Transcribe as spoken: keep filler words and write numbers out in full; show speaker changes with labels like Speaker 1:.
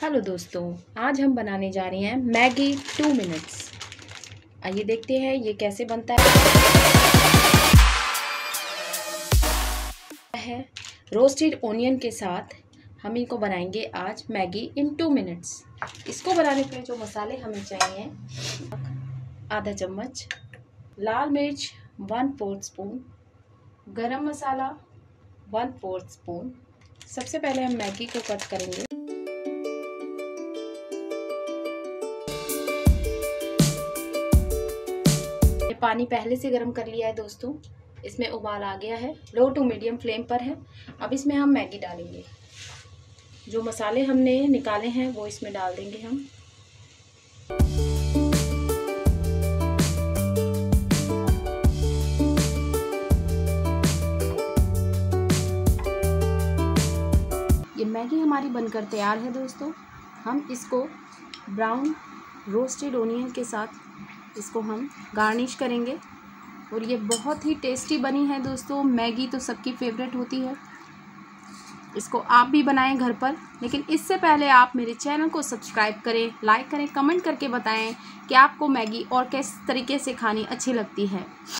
Speaker 1: Hello दोस्तों, आज हम बनाने जा रहे हैं मैगी टू मिनट्स। आइए देखते हैं ये कैसे बनता है। रोस्टेड ओनियन के साथ हम इनको बनाएंगे आज मैगी इन टू मिनट्स। इसको बनाने के लिए जो मसाले हमें चाहिए, आधा चम्मच लाल मिर्च, वन फोर्थ स्पून गरम मसाला, वन फोर्थ स्पून। सबसे पहले हम मैगी को कट करेंगे। पानी पहले से गर्म कर लिया है दोस्तों, इसमें उबाल आ गया है, लो टू मीडियम फ्लेम पर है। अब इसमें हम मैगी डालेंगे। जो मसाले हमने निकाले हैं वो इसमें डाल देंगे हम। ये मैगी हमारी बनकर तैयार है दोस्तों। हम इसको ब्राउन रोस्टेड ओनियन के साथ इसको हम गार्निश करेंगे और ये बहुत ही टेस्टी बनी है दोस्तों। मैगी तो सबकी फेवरेट होती है, इसको आप भी बनाएं घर पर। लेकिन इससे पहले आप मेरे चैनल को सब्सक्राइब करें, लाइक करें, कमेंट करके बताएं कि आपको मैगी और किस तरीके से खानी अच्छी लगती है।